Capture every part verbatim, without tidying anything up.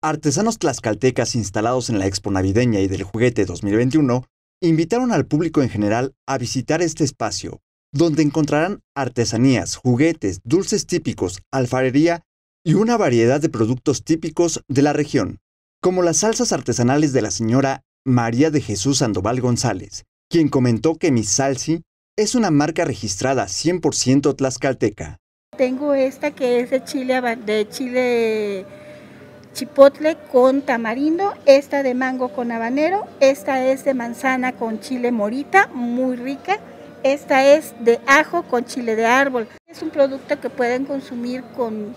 Artesanos tlaxcaltecas instalados en la Expo Navideña y del Juguete dos mil veintiuno invitaron al público en general a visitar este espacio, donde encontrarán artesanías, juguetes, dulces típicos, alfarería y una variedad de productos típicos de la región, como las salsas artesanales de la señora María de Jesús Sandoval González, quien comentó que Miss Salsi es una marca registrada cien por ciento tlaxcalteca. Tengo esta que es de chile, de chile chipotle con tamarindo, esta de mango con habanero, esta es de manzana con chile morita, muy rica, esta es de ajo con chile de árbol. Es un producto que pueden consumir con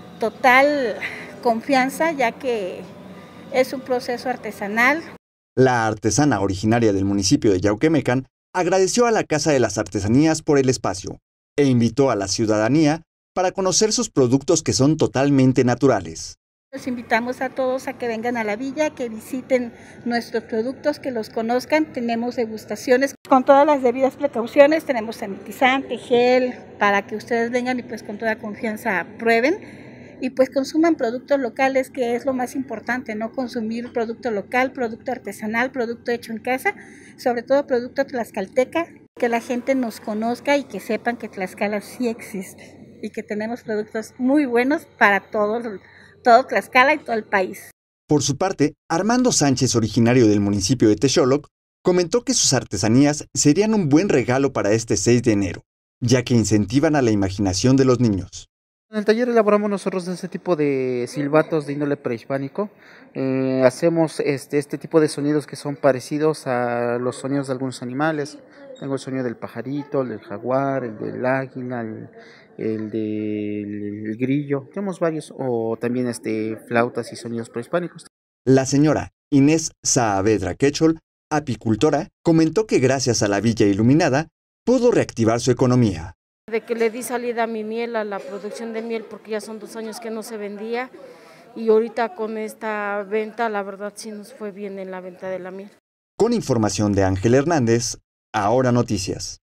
total confianza, ya que es un proceso artesanal. La artesana originaria del municipio de Yauquemecan agradeció a la Casa de las Artesanías por el espacio e invitó a la ciudadanía para conocer sus productos que son totalmente naturales. Los invitamos a todos a que vengan a la villa, que visiten nuestros productos, que los conozcan. Tenemos degustaciones con todas las debidas precauciones, tenemos sanitizante, gel, para que ustedes vengan y pues con toda confianza prueben y pues consuman productos locales, que es lo más importante, no consumir producto local, producto artesanal, producto hecho en casa, sobre todo producto tlaxcalteca, que la gente nos conozca y que sepan que Tlaxcala sí existe y que tenemos productos muy buenos para todos todo Tlaxcala y todo el país. Por su parte, Armando Sánchez, originario del municipio de Texoloc, comentó que sus artesanías serían un buen regalo para este seis de enero, ya que incentivan a la imaginación de los niños. En el taller elaboramos nosotros este tipo de silbatos de índole prehispánico. Eh, hacemos este, este tipo de sonidos que son parecidos a los sonidos de algunos animales. Tengo el sonido del pajarito, el del jaguar, el del águila, el, el del el grillo. Tenemos varios, o también este, flautas y sonidos prehispánicos. La señora Inés Saavedra Quechol, apicultora, comentó que gracias a la villa iluminada pudo reactivar su economía. De que le di salida a mi miel, a la producción de miel, porque ya son dos años que no se vendía y ahorita con esta venta la verdad sí nos fue bien en la venta de la miel. Con información de Ángel Hernández, Ahora Noticias.